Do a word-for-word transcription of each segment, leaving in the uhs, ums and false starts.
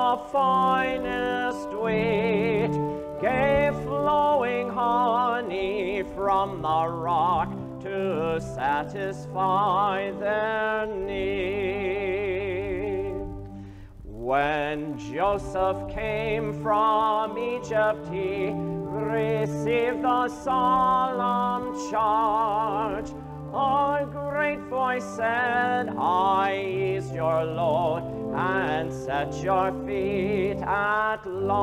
the finest wheat, gave flowing honey from the rock to satisfy their need. When Joseph came from Egypt, he received the solemn charge. A great voice said, I ease your load and set your feet at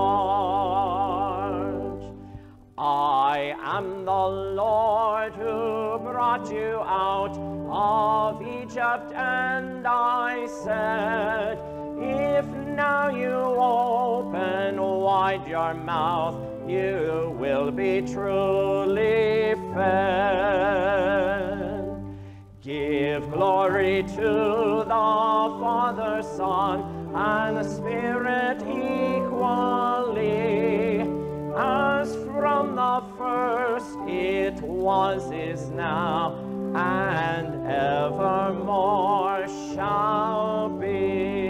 large. I am the Lord who brought you out of Egypt, and I said, if now you open wide your mouth, you will be truly fed. Give glory to the Father, Son, and the Spirit equally, as from the first it was, is now, and evermore shall be.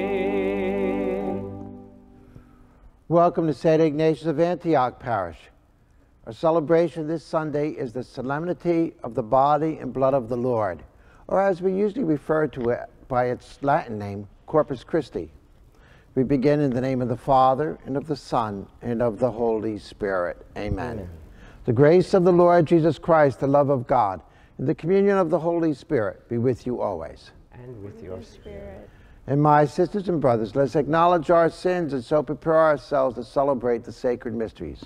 Welcome to Saint Ignatius of Antioch Parish. Our celebration this Sunday is the solemnity of the body and blood of the Lord, or as we usually refer to it by its Latin name, Corpus Christi. We begin in the name of the Father, and of the Son, and of the Holy Spirit. Amen. Amen. The grace of the Lord Jesus Christ, the love of God, and the communion of the Holy Spirit be with you always. And with your spirit. And my sisters and brothers, let's acknowledge our sins and so prepare ourselves to celebrate the sacred mysteries.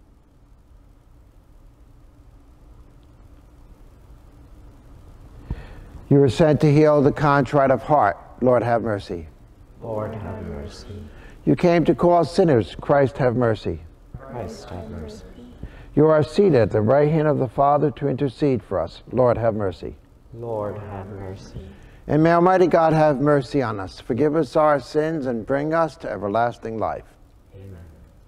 You were sent to heal the contrite of heart. Lord, have mercy. Lord, have mercy. You came to call sinners. Christ, have mercy. Christ, have mercy. You are seated at the right hand of the Father to intercede for us. Lord, have mercy. Lord, have mercy. And may Almighty God have mercy on us, forgive us our sins, and bring us to everlasting life. Amen.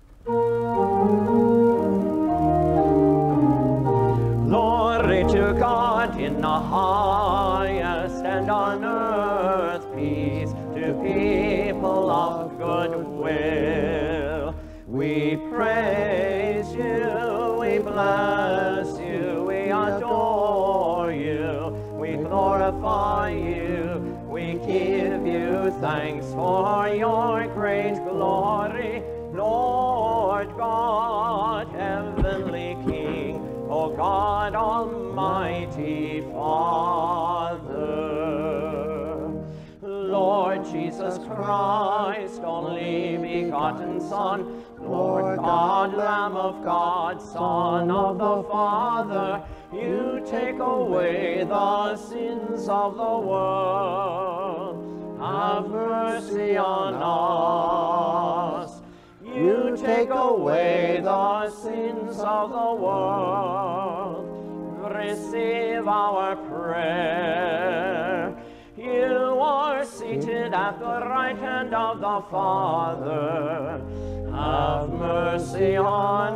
Glory to God in the highest, and on earth peace to people of good will. We praise you, we bless you, we adore you, we glorify you, we give you thanks for your great glory, Lord God, heavenly King, O God, Almighty Father. Lord Jesus Christ, only begotten Son, Lord God, Lamb of God, Son of the Father, you take away the sins of the world. Have mercy on us. You take away the sins of the world. Receive our prayer. You are seated at the right hand of the Father. Have mercy on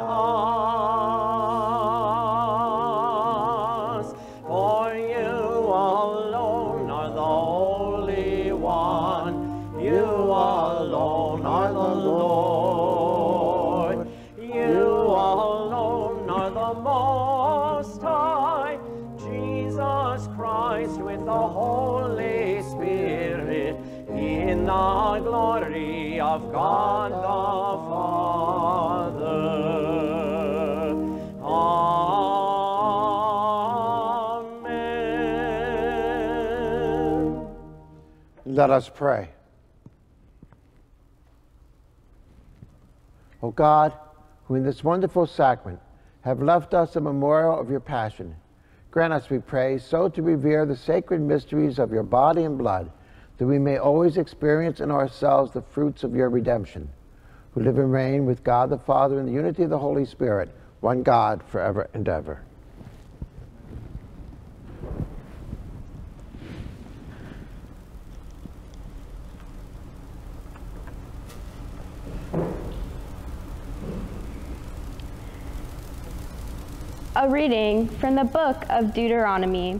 us. For you alone are the Holy One. You alone are the Lord. You alone are the Most High. Jesus Christ with the Holy Spirit, in the glory of God the Father. Amen. Let us pray. O God, who in this wonderful sacrament have left us a memorial of your passion, grant us, we pray, so to revere the sacred mysteries of your body and blood, that we may always experience in ourselves the fruits of your redemption, who live and reign with God the Father in the unity of the Holy Spirit, one God, forever and ever. A reading from the book of Deuteronomy.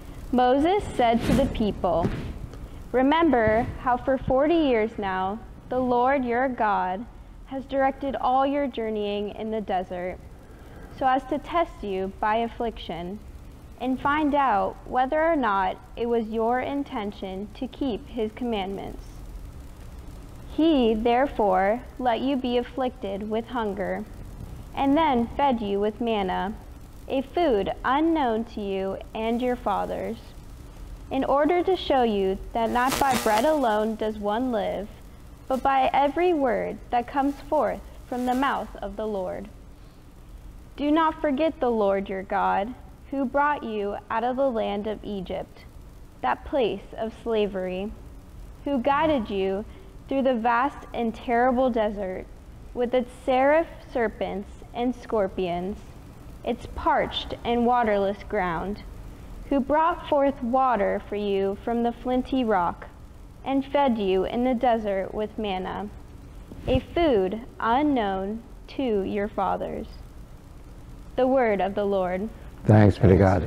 Moses said to the people, "Remember how for forty years now the Lord your God has directed all your journeying in the desert, so as to test you by affliction, and find out whether or not it was your intention to keep his commandments. He, therefore, let you be afflicted with hunger, and then fed you with manna, a food unknown to you and your fathers, in order to show you that not by bread alone does one live, but by every word that comes forth from the mouth of the Lord. Do not forget the Lord your God, who brought you out of the land of Egypt, that place of slavery, who guided you through the vast and terrible desert, with its saraph, serpents, and scorpions, its parched and waterless ground, who brought forth water for you from the flinty rock, and fed you in the desert with manna, a food unknown to your fathers. The word of the Lord. Thanks be to God.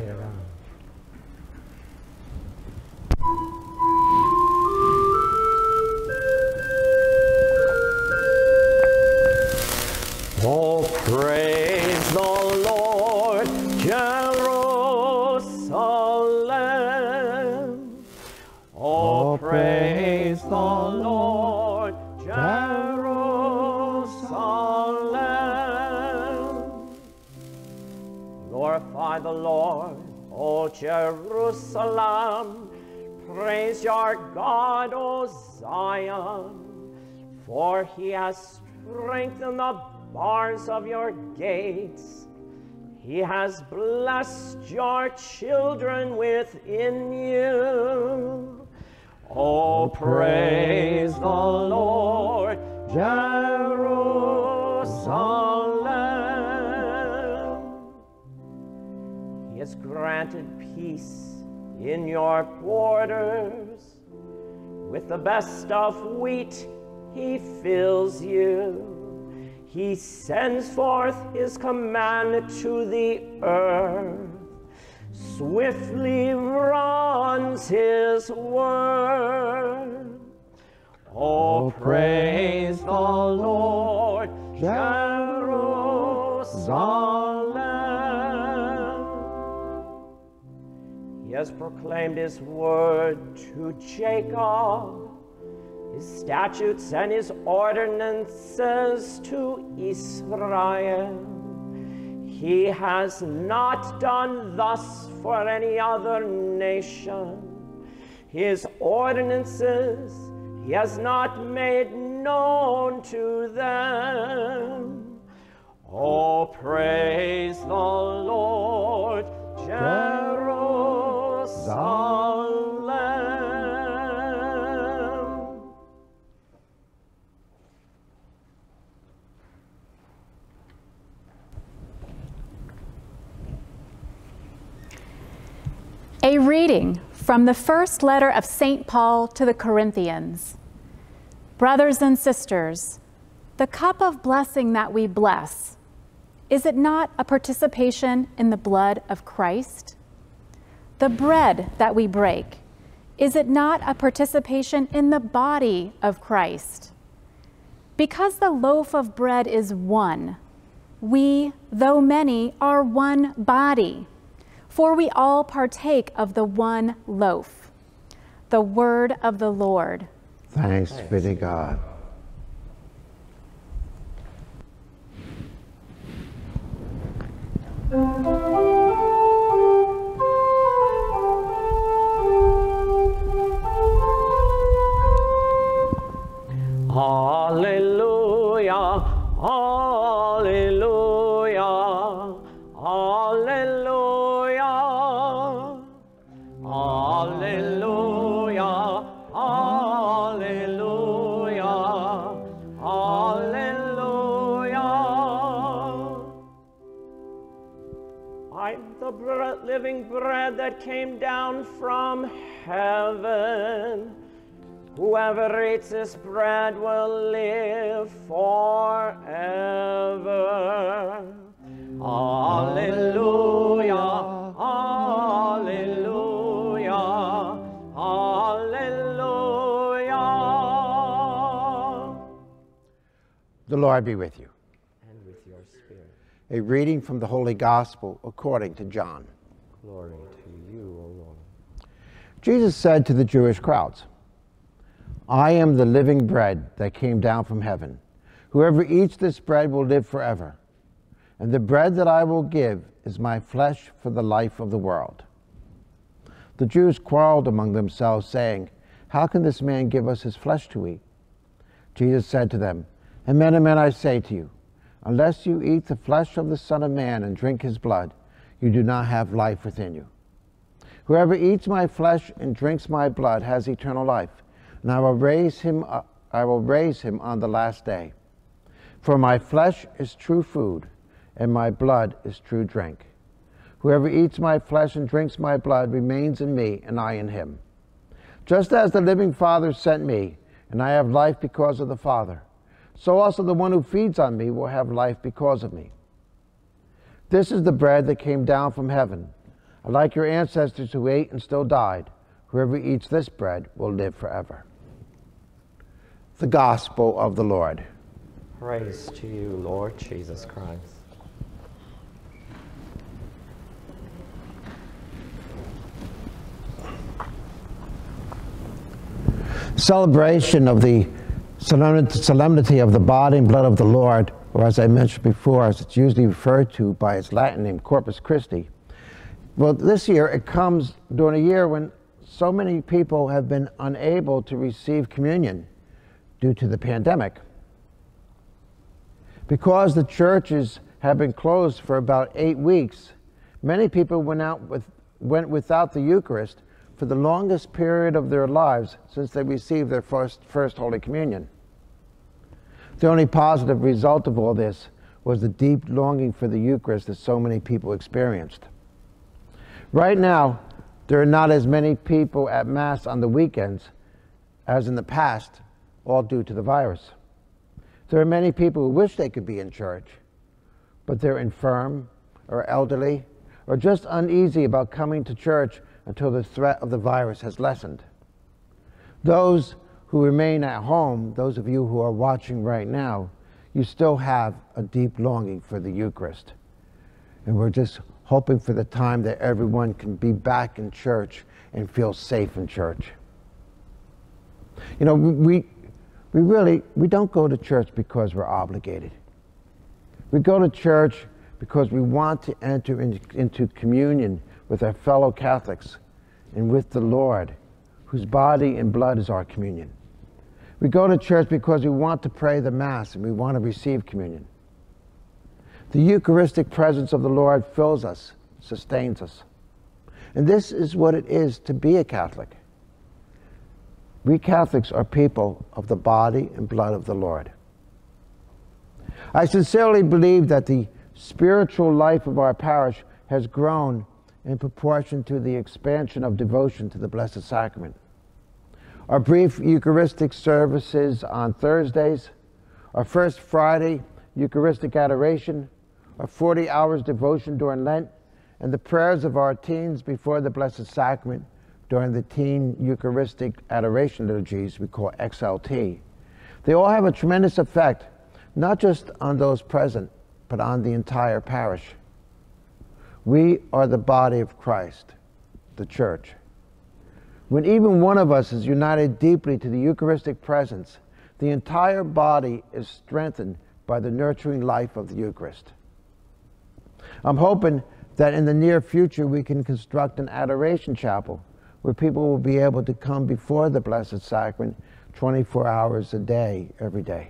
Oh, praise the Lord, Jerusalem. Oh, praise the Lord, Jerusalem. Glorify the Lord, O Jerusalem. Praise your God, O Zion, for he has strengthened the bars of your gates. He has blessed your children within you. Oh, praise the Lord, Jerusalem. He has granted peace in your borders. With the best of wheat, he fills you. He sends forth his command to the earth. Swiftly runs his word. Oh, praise the Lord, Jerusalem. He has proclaimed his word to Jacob, his statutes and his ordinances to Israel. He has not done thus for any other nation. His ordinances he has not made known to them. Oh, praise the Lord, Jerusalem. A reading from the first letter of Saint Paul to the Corinthians. Brothers and sisters, the cup of blessing that we bless, is it not a participation in the blood of Christ? The bread that we break, is it not a participation in the body of Christ? Because the loaf of bread is one, we, though many, are one body. For we all partake of the one loaf. The word of the Lord. Thanks be to God. Hallelujah, hallelujah, hallelujah, hallelujah, hallelujah, hallelujah. I'm the bread, living bread that came down from heaven. Whoever eats this bread will live forever. Hallelujah, hallelujah, hallelujah. Lord be with you. And with your spirit. A reading from the Holy Gospel according to John. Glory to you, O Lord. Jesus said to the Jewish crowds, I am the living bread that came down from heaven. Whoever eats this bread will live forever. And the bread that I will give is my flesh for the life of the world. The Jews quarreled among themselves, saying, How can this man give us his flesh to eat? Jesus said to them, Amen, amen, I say to you, unless you eat the flesh of the Son of Man and drink his blood, you do not have life within you. Whoever eats my flesh and drinks my blood has eternal life, and I will raise him up, I will raise him on the last day. For my flesh is true food, and my blood is true drink. Whoever eats my flesh and drinks my blood remains in me, and I in him. Just as the living Father sent me, and I have life because of the Father, so also the one who feeds on me will have life because of me. This is the bread that came down from heaven. Like your ancestors who ate and still died, whoever eats this bread will live forever. The Gospel of the Lord. Praise to you, Lord Jesus Christ. Celebration of the solemnity of the body and blood of the Lord, or as I mentioned before, as it's usually referred to by its Latin name, Corpus Christi. Well, this year it comes during a year when so many people have been unable to receive communion due to the pandemic. Because the churches have been closed for about eight weeks, many people went out with, went without the Eucharist for the longest period of their lives since they received their first, first Holy Communion. The only positive result of all this was the deep longing for the Eucharist that so many people experienced. Right now, there are not as many people at Mass on the weekends as in the past, all due to the virus. There are many people who wish they could be in church, but they're infirm or elderly or just uneasy about coming to church until the threat of the virus has lessened. Those who remain at home, those of you who are watching right now, you still have a deep longing for the Eucharist. And we're just hoping for the time that everyone can be back in church and feel safe in church. You know, we, we really, we don't go to church because we're obligated. We go to church because we want to enter in, into communion with our fellow Catholics and with the Lord, whose body and blood is our communion. We go to church because we want to pray the Mass and we want to receive communion. The Eucharistic presence of the Lord fills us, sustains us. And this is what it is to be a Catholic. We Catholics are people of the body and blood of the Lord. I sincerely believe that the spiritual life of our parish has grown in proportion to the expansion of devotion to the Blessed Sacrament. Our brief Eucharistic services on Thursdays, our first Friday Eucharistic adoration, our forty hours devotion during Lent, and the prayers of our teens before the Blessed Sacrament during the teen Eucharistic adoration liturgies we call X L T. They all have a tremendous effect, not just on those present, but on the entire parish. We are the body of Christ, the Church. When even one of us is united deeply to the Eucharistic presence, the entire body is strengthened by the nurturing life of the Eucharist. I'm hoping that in the near future we can construct an adoration chapel where people will be able to come before the Blessed Sacrament twenty-four hours a day, every day.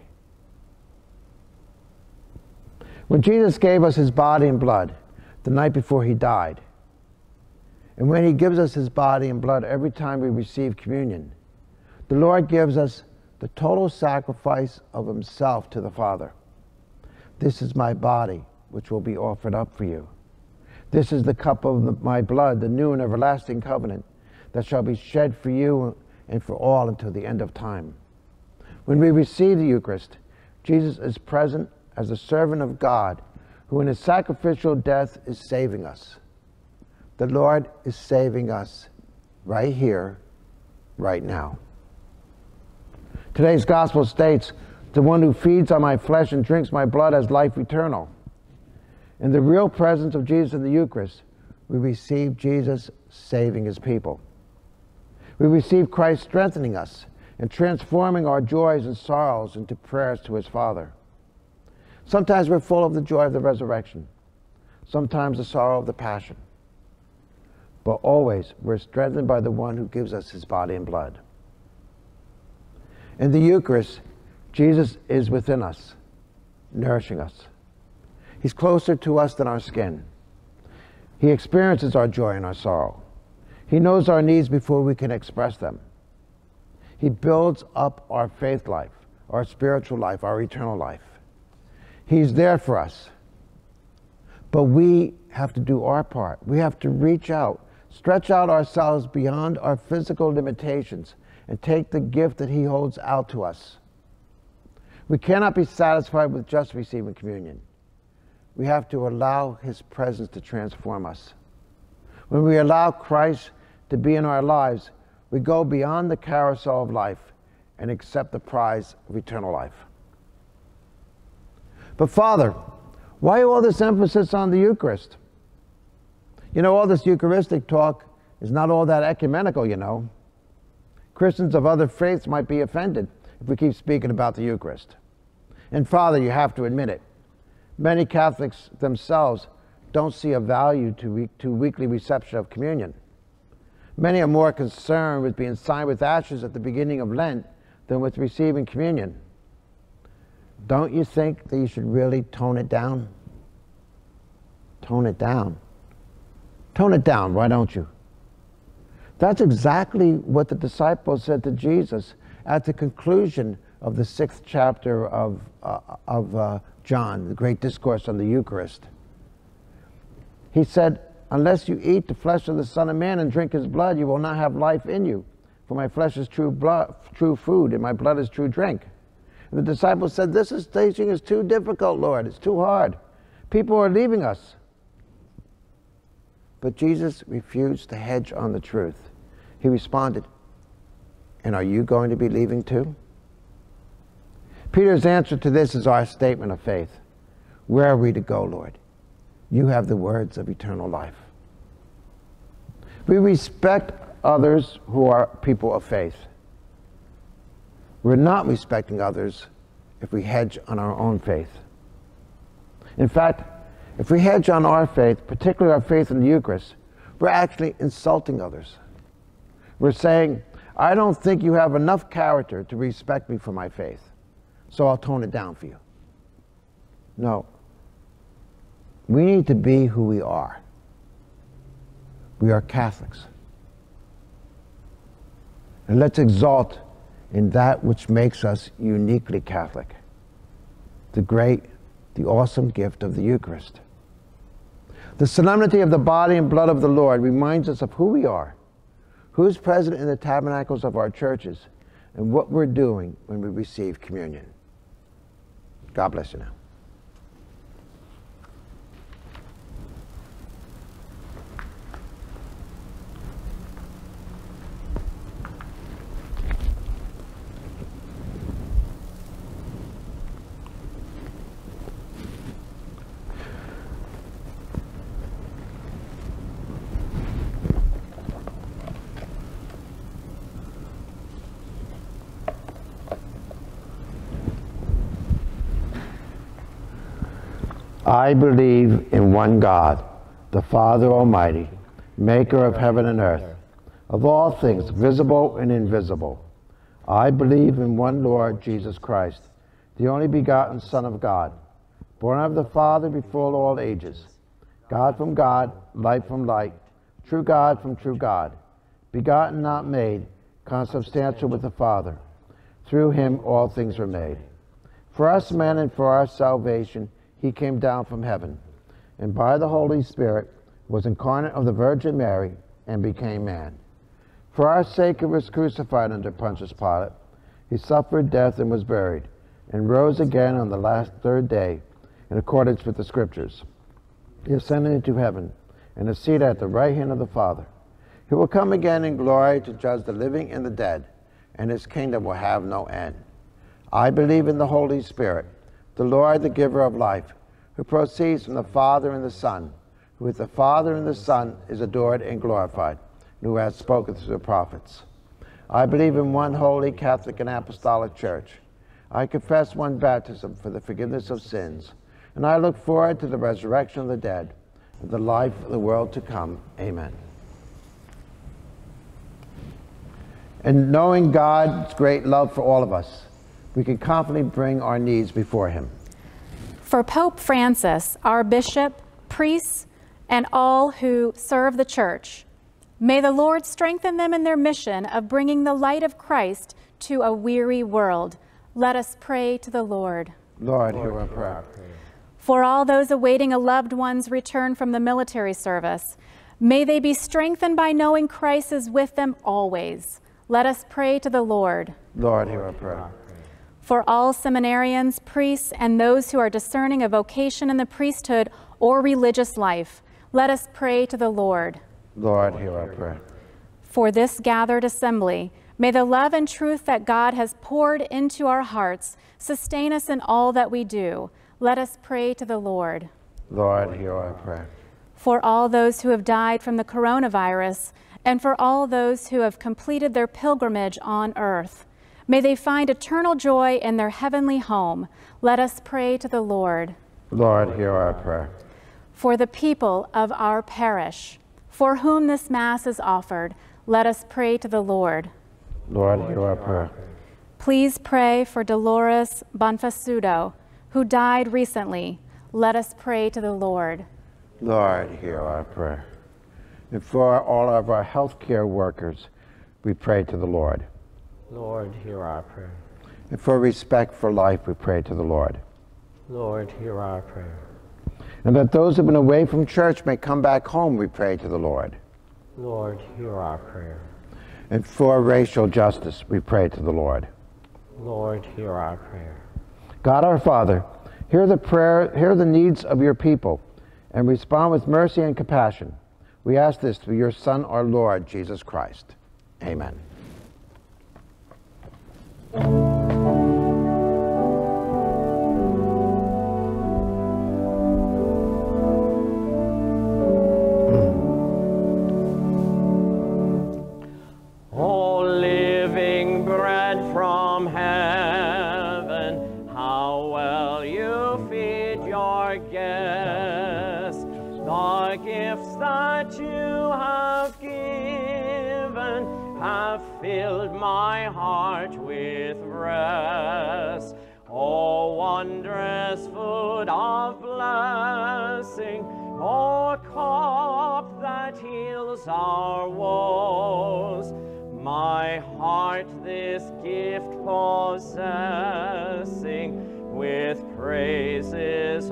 When Jesus gave us his body and blood the night before he died, and when he gives us his body and blood every time we receive communion, the Lord gives us the total sacrifice of himself to the Father. This is my body, which will be offered up for you. This is the cup of my blood, the new and everlasting covenant, that shall be shed for you and for all until the end of time. When we receive the Eucharist, Jesus is present as the servant of God, who in his sacrificial death is saving us. The Lord is saving us right here, right now. Today's gospel states, The one who feeds on my flesh and drinks my blood has life eternal. In the real presence of Jesus in the Eucharist, we receive Jesus saving his people. We receive Christ strengthening us and transforming our joys and sorrows into prayers to his Father. Sometimes we're full of the joy of the resurrection, sometimes the sorrow of the passion, but always we're strengthened by the one who gives us his body and blood. In the Eucharist, Jesus is within us, nourishing us. He's closer to us than our skin. He experiences our joy and our sorrow. He knows our needs before we can express them. He builds up our faith life, our spiritual life, our eternal life. He's there for us. But we have to do our part. We have to reach out, stretch out ourselves beyond our physical limitations, and take the gift that he holds out to us. We cannot be satisfied with just receiving communion. We have to allow his presence to transform us. When we allow Christ to be in our lives, we go beyond the carousel of life and accept the prize of eternal life. But Father, why all this emphasis on the Eucharist? You know, all this Eucharistic talk is not all that ecumenical, you know. Christians of other faiths might be offended if we keep speaking about the Eucharist. And Father, you have to admit it. Many Catholics themselves don't see a value to, week, to weekly reception of communion. Many are more concerned with being signed with ashes at the beginning of Lent than with receiving communion. Don't you think that you should really tone it down? Tone it down. Tone it down, why don't you? That's exactly what the disciples said to Jesus at the conclusion of the sixth chapter of, uh, of uh, John, the great discourse on the Eucharist. He said, unless you eat the flesh of the Son of Man and drink his blood, you will not have life in you. For my flesh is true, blood, true food, and my blood is true drink. And the disciples said, this is, teaching is too difficult, Lord. It's too hard. People are leaving us. But Jesus refused to hedge on the truth. He responded, and are you going to be leaving too? Peter's answer to this is our statement of faith. Where are we to go, Lord? You have the words of eternal life. We respect others who are people of faith. We're not respecting others if we hedge on our own faith. In fact, if we hedge on our faith, particularly our faith in the Eucharist, we're actually insulting others. We're saying, I don't think you have enough character to respect me for my faith, so I'll tone it down for you. No. We need to be who we are. We are Catholics. And let's exalt in that which makes us uniquely Catholic, the great, the awesome gift of the Eucharist. The solemnity of the body and blood of the Lord reminds us of who we are, who is present in the tabernacles of our churches, and what we're doing when we receive communion. God bless you now. I believe in one God, the Father Almighty, maker of heaven and earth, of all things visible and invisible. I believe in one Lord Jesus Christ, the only begotten Son of God, born of the Father before all ages, God from God, light from light, true God from true God, begotten not made, consubstantial with the Father. Through him all things were made. For us men and for our salvation, he came down from heaven, and by the Holy Spirit was incarnate of the Virgin Mary and became man. For our sake he was crucified under Pontius Pilate. He suffered death and was buried, and rose again on the last third day, in accordance with the Scriptures. He ascended into heaven, and is seated at the right hand of the Father. He will come again in glory to judge the living and the dead, and his kingdom will have no end. I believe in the Holy Spirit, the Lord, the giver of life, who proceeds from the Father and the Son, who with the Father and the Son is adored and glorified, and who has spoken through the prophets. I believe in one holy, Catholic, and Apostolic Church. I confess one baptism for the forgiveness of sins, and I look forward to the resurrection of the dead and the life of the world to come. Amen. And knowing God's great love for all of us, we can confidently bring our needs before him. For Pope Francis, our bishop, priests, and all who serve the church, may the Lord strengthen them in their mission of bringing the light of Christ to a weary world. Let us pray to the Lord. Lord, hear our prayer. For all those awaiting a loved one's return from the military service, may they be strengthened by knowing Christ is with them always. Let us pray to the Lord. Lord, hear our prayer. For all seminarians, priests, and those who are discerning a vocation in the priesthood or religious life, let us pray to the Lord. Lord, hear our prayer. For this gathered assembly, may the love and truth that God has poured into our hearts sustain us in all that we do. Let us pray to the Lord. Lord, hear our prayer. For all those who have died from the coronavirus, and for all those who have completed their pilgrimage on earth, may they find eternal joy in their heavenly home. Let us pray to the Lord. Lord, hear our prayer. For the people of our parish, for whom this Mass is offered, let us pray to the Lord. Lord, hear our prayer. Please pray for Dolores Bonfasudo, who died recently. Let us pray to the Lord. Lord, hear our prayer. And for all of our healthcare workers, we pray to the Lord. Lord, hear our prayer. And for respect for life, we pray to the Lord. Lord, hear our prayer. And that those who have been away from church may come back home, we pray to the Lord. Lord, hear our prayer. And for racial justice, we pray to the Lord. Lord, hear our prayer. God our Father, hear the prayer, hear the needs of your people, and respond with mercy and compassion. We ask this through your Son, our Lord, Jesus Christ. Amen. O living bread from heaven, how well you feed your guests. The gifts that you have given have filled my heart with rest. O wondrous food of blessing, O cup that heals our woes, my heart this gift possessing, with praises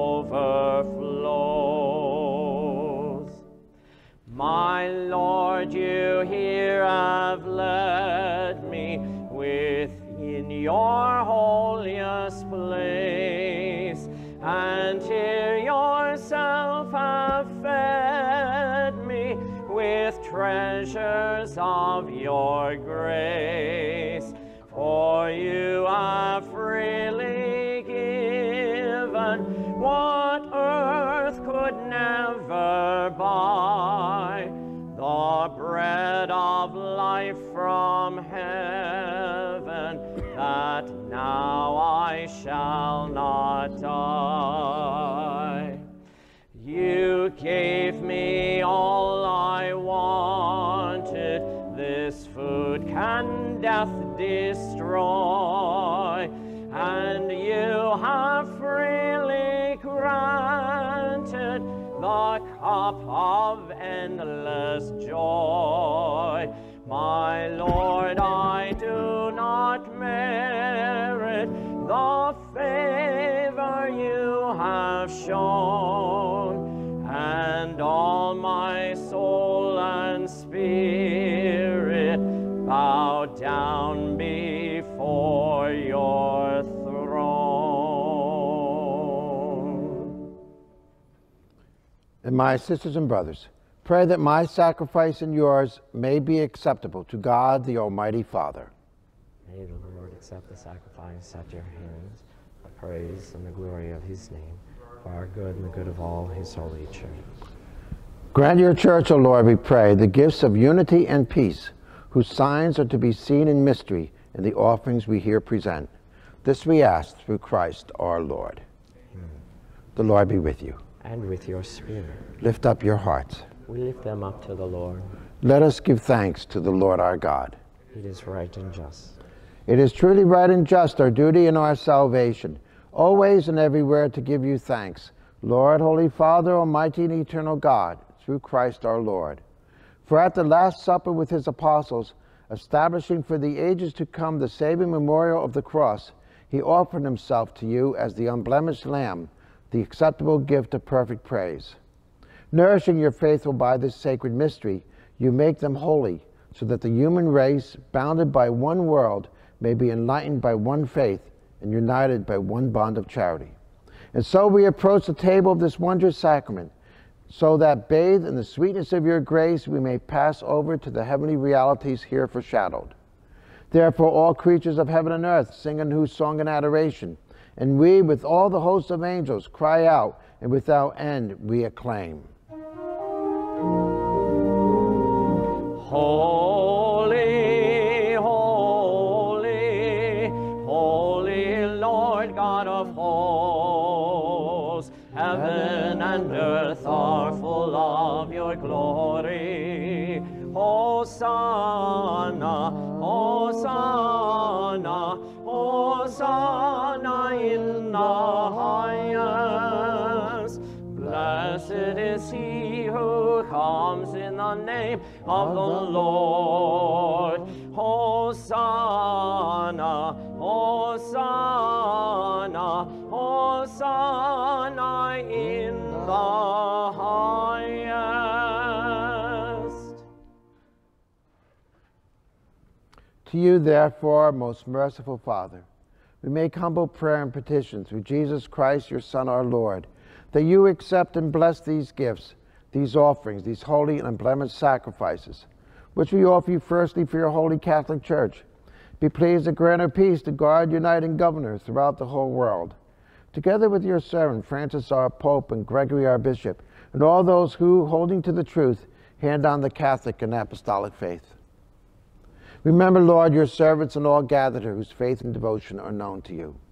overflows. My Lord, you here have led me within your holiest place, and here yourself have fed me with treasures of your grace. For you have freely given what earth could never buy, the bread of life from heaven, that now I shall not die. You gave me all I wanted, this food can death destroy, and you have freely granted the cup of endless joy. My Lord, I do not merit the favor you have shown, and all my soul and spirit bow down before your throne. And my sisters and brothers, pray that my sacrifice and yours may be acceptable to God, the Almighty Father. May the Lord accept the sacrifice at your hands, the praise and the glory of his name, for our good and the good of all his holy church. Grant your church, O Lord, we pray, the gifts of unity and peace, whose signs are to be seen in mystery in the offerings we here present. This we ask through Christ our Lord. Amen. The Lord be with you. And with your spirit. Lift up your hearts. We lift them up to the Lord. Let us give thanks to the Lord our God. It is right and just. It is truly right and just, our duty and our salvation, always and everywhere to give you thanks, Lord, Holy Father, Almighty and eternal God, through Christ our Lord. For at the Last Supper with his apostles, establishing for the ages to come the saving memorial of the cross, he offered himself to you as the unblemished Lamb, the acceptable gift of perfect praise. Nourishing your faithful by this sacred mystery, you make them holy, so that the human race, bounded by one world, may be enlightened by one faith and united by one bond of charity. And so we approach the table of this wondrous sacrament, so that, bathed in the sweetness of your grace, we may pass over to the heavenly realities here foreshadowed. Therefore all creatures of heaven and earth sing a new song in adoration, and we, with all the hosts of angels, cry out, and without end we acclaim. Holy, holy, holy Lord God of hosts, heaven and earth are full of your glory. Hosanna, Hosanna, Hosanna in the highest. Blessed is he who comes in the name of the Lord. Hosanna, Hosanna, Hosanna in the highest. To you, therefore, most merciful Father, we make humble prayer and petition through Jesus Christ, your Son, our Lord, that you accept and bless these gifts, these offerings, these holy and unblemished sacrifices, which we offer you firstly for your holy Catholic Church. Be pleased to grant her peace to guard, unite, and govern her throughout the whole world. Together with your servant, Francis our Pope, and Gregory our Bishop, and all those who, holding to the truth, hand on the Catholic and Apostolic faith. Remember, Lord, your servants and all gathered here whose faith and devotion are known to you.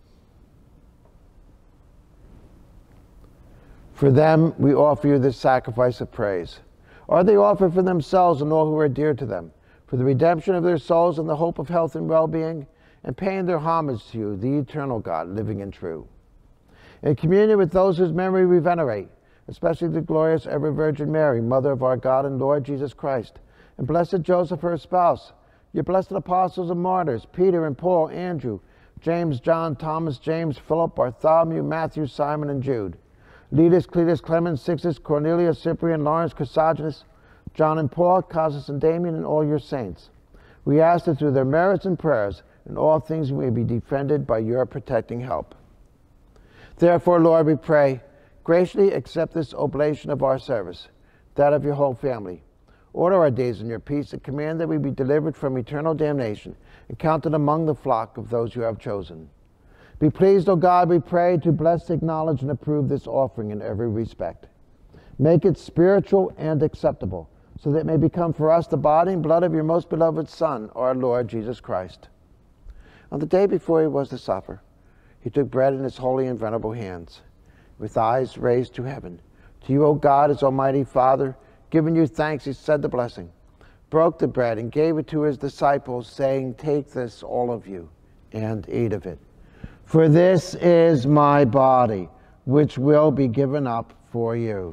For them, we offer you this sacrifice of praise. Or they offer for themselves and all who are dear to them, for the redemption of their souls and the hope of health and well-being, and paying their homage to you, the eternal God, living and true. In communion with those whose memory we venerate, especially the glorious ever Virgin Mary, Mother of our God and Lord Jesus Christ, and blessed Joseph, her spouse, your blessed apostles and martyrs, Peter and Paul, Andrew, James, John, Thomas, James, Philip, Bartholomew, Matthew, Simon, and Jude, Letus, Cletus, Clement, Sixtus, Cornelius, Cyprian, Lawrence, Chrysogonus, John and Paul, Costas and Damian, and all your saints. We ask that through their merits and prayers, in all things we may be defended by your protecting help. Therefore, Lord, we pray, graciously accept this oblation of our service, that of your whole family. Order our days in your peace, and command that we be delivered from eternal damnation, and counted among the flock of those you have chosen. Be pleased, O God, we pray, to bless, acknowledge, and approve this offering in every respect. Make it spiritual and acceptable, so that it may become for us the body and blood of your most beloved Son, our Lord Jesus Christ. On the day before he was to suffer, he took bread in his holy and venerable hands. With eyes raised to heaven, to you, O God, his almighty Father, giving you thanks, he said the blessing, broke the bread, and gave it to his disciples, saying, "Take this, all of you, and eat of it. For this is my body, which will be given up for you."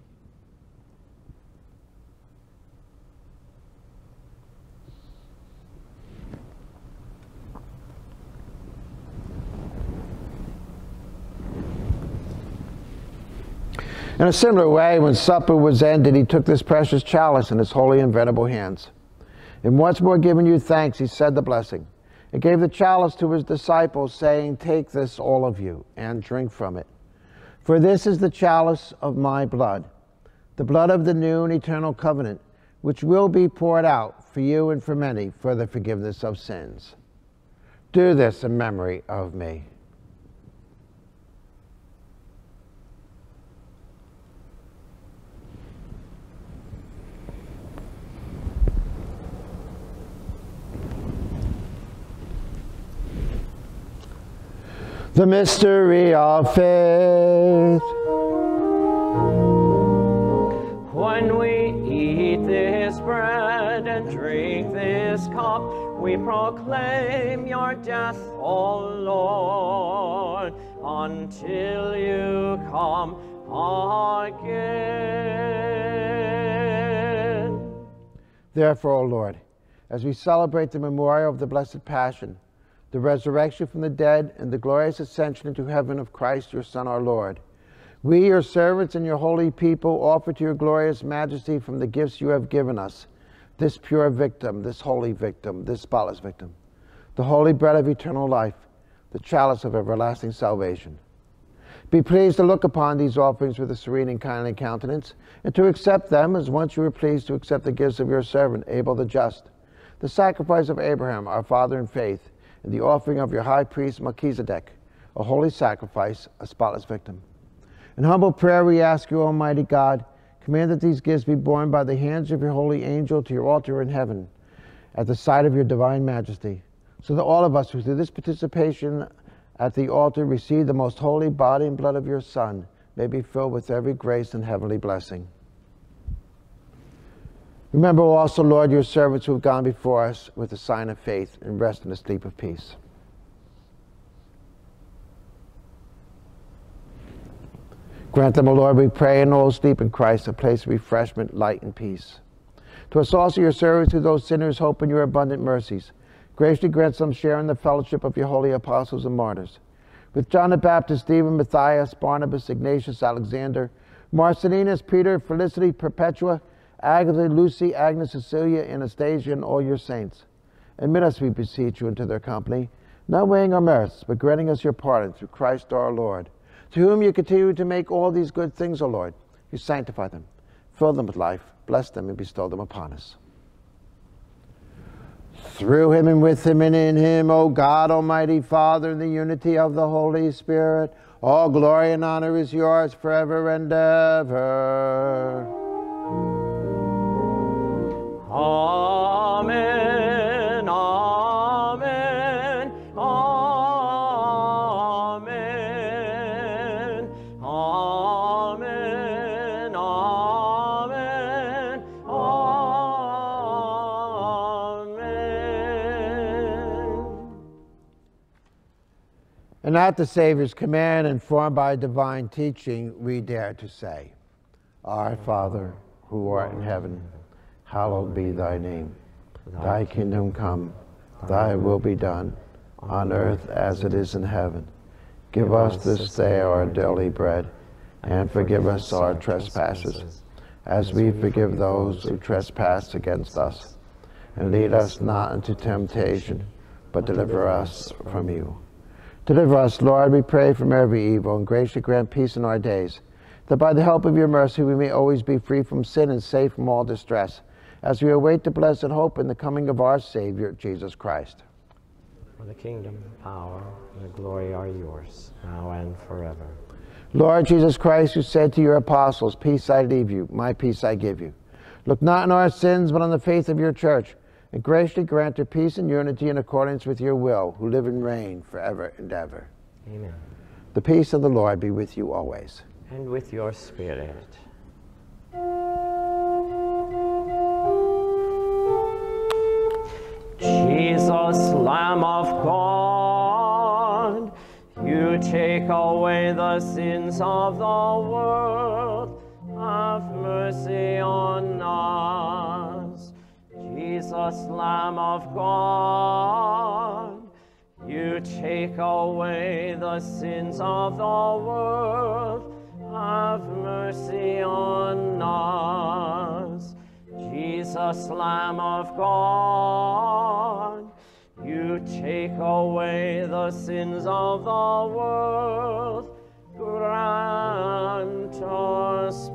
In a similar way, when supper was ended, he took this precious chalice in his holy and venerable hands. And once more giving you thanks, he said the blessing, and gave the chalice to his disciples, saying, "Take this, all of you, and drink from it. For this is the chalice of my blood, the blood of the new and eternal covenant, which will be poured out for you and for many for the forgiveness of sins. Do this in memory of me. The mystery of faith. When we eat this bread and drink this cup, we proclaim your death, O Lord, until you come again. Therefore, O Lord, as we celebrate the memorial of the Blessed Passion, the resurrection from the dead, and the glorious ascension into heaven of Christ, your Son, our Lord, we, your servants and your holy people, offer to your glorious majesty from the gifts you have given us, this pure victim, this holy victim, this spotless victim, the holy bread of eternal life, the chalice of everlasting salvation. Be pleased to look upon these offerings with a serene and kindly countenance, and to accept them as once you were pleased to accept the gifts of your servant, Abel the just, the sacrifice of Abraham, our father in faith, and the offering of your high priest Melchizedek, a holy sacrifice, a spotless victim. In humble prayer we ask you, Almighty God, command that these gifts be borne by the hands of your holy angel to your altar in heaven, at the sight of your divine majesty, so that all of us who through this participation at the altar receive the most holy body and blood of your Son may be filled with every grace and heavenly blessing. Remember also, Lord, your servants who have gone before us with the sign of faith, and rest in a sleep of peace. Grant them, O Lord, we pray, in all sleep in Christ, a place of refreshment, light, and peace. To us also, your servants, who those sinners hope in your abundant mercies, graciously grant some share in the fellowship of your holy apostles and martyrs. With John the Baptist, Stephen, Matthias, Barnabas, Ignatius, Alexander, Marcellinus, Peter, Felicity, Perpetua, Agatha, Lucy, Agnes, Cecilia, Anastasia, and all your saints. Admit us, we beseech you, into their company, not weighing our merits, but granting us your pardon through Christ our Lord, to whom you continue to make all these good things, O Lord. You sanctify them, fill them with life, bless them, and bestow them upon us. Through him and with him and in him, O God, Almighty Father, in the unity of the Holy Spirit, all glory and honor is yours forever and ever. Amen, amen, amen, amen, amen, amen. And at the Savior's command, informed by divine teaching, we dare to say, Our Father, who art in heaven, hallowed be thy name. Thy kingdom come, thy will be done, on earth as it is in heaven. Give us this day our daily bread, and forgive us our trespasses, as we forgive those who trespass against us. And lead us not into temptation, but deliver us from evil. Deliver us, Lord, we pray, from every evil, and graciously grant peace in our days, that by the help of your mercy we may always be free from sin and safe from all distress, as we await the blessed hope in the coming of our Savior, Jesus Christ. For the kingdom, the power, and the glory are yours, now and forever. Lord Jesus Christ, who said to your apostles, Peace I leave you, my peace I give you, look not on our sins, but on the faith of your church, and graciously grant her peace and unity in accordance with your will, who live and reign forever and ever. Amen. The peace of the Lord be with you always. And with your spirit. Jesus, Lamb of God, you take away the sins of the world. Have mercy on us. Jesus, Lamb of God, you take away the sins of the world. Have mercy on us. Jesus, Lamb of God, you take away the sins of the world. Grant us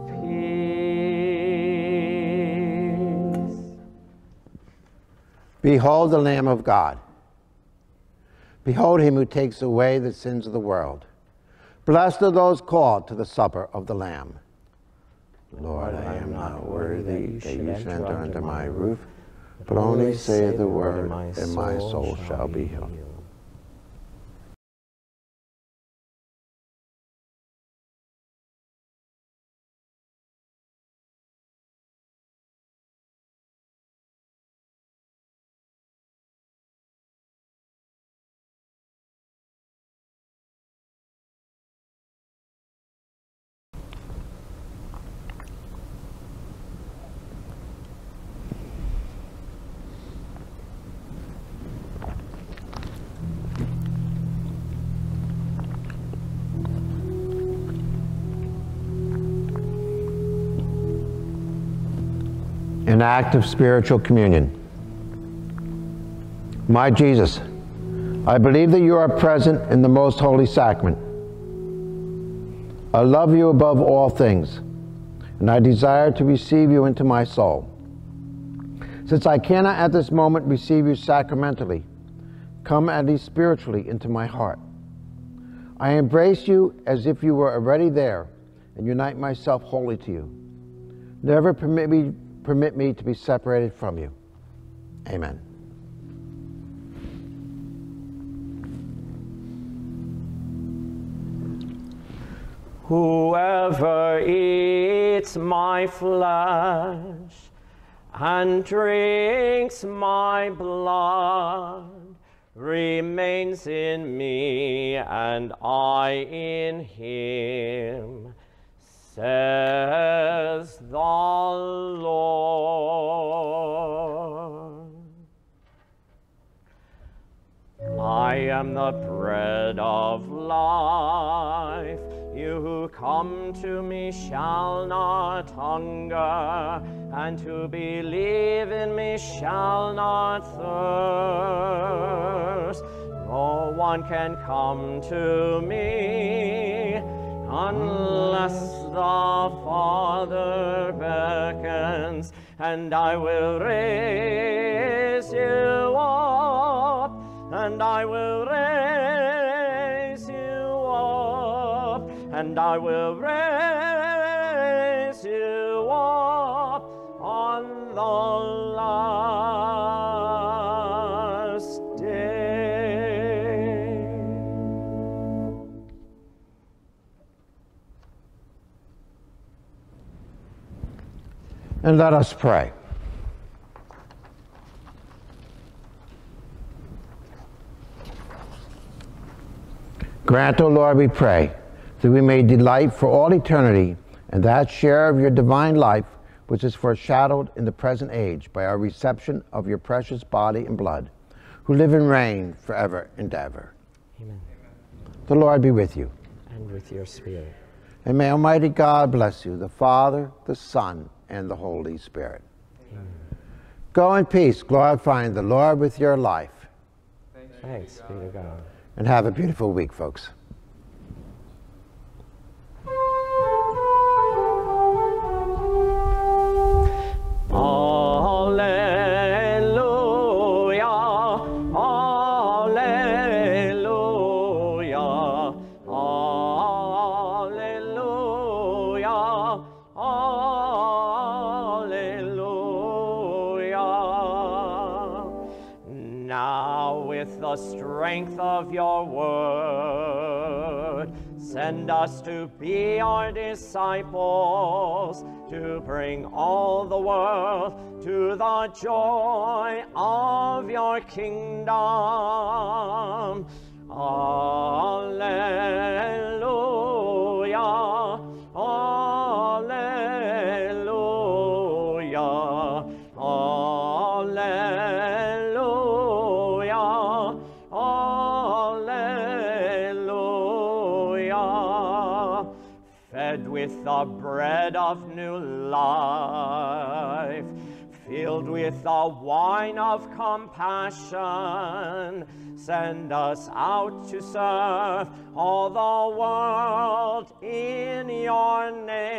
peace. Behold the Lamb of God. Behold him who takes away the sins of the world. Blessed are those called to the supper of the Lamb. Lord, I am not worthy that you should enter under my roof, but only say the word, and my soul shall be healed. An act of spiritual communion. My Jesus, I believe that you are present in the most holy sacrament. I love you above all things, and I desire to receive you into my soul. Since I cannot at this moment receive you sacramentally, come at least spiritually into my heart. I embrace you as if you were already there, and unite myself wholly to you. Never permit me Permit me to be separated from you. Amen. Whoever eats my flesh and drinks my blood remains in me, and I in him, says the Lord. I am the bread of life. You who come to me shall not hunger, and who believe in me shall not thirst. No one can come to me unless the Father beckons, and I will raise you up, and I will raise you up, and I will raise you up on the last day. And let us pray. Grant, O Lord, we pray, that we may delight for all eternity in that share of your divine life which is foreshadowed in the present age by our reception of your precious body and blood, who live and reign forever and ever. Amen. The Lord be with you. And with your spirit. And may Almighty God bless you, the Father, the Son, and the Holy Spirit. Amen. Go in peace, glorifying the Lord with your life. Thanks be to God. And have a beautiful week, folks. Alleluia, alleluia, alleluia, alleluia. Now with the strength of your word, send us to be your disciples, to bring all the world to the joy of your kingdom. Alleluia, alleluia, alleluia, alleluia. Fed with the bread of new life, filled with the wine of compassion, send us out to serve all the world in your name.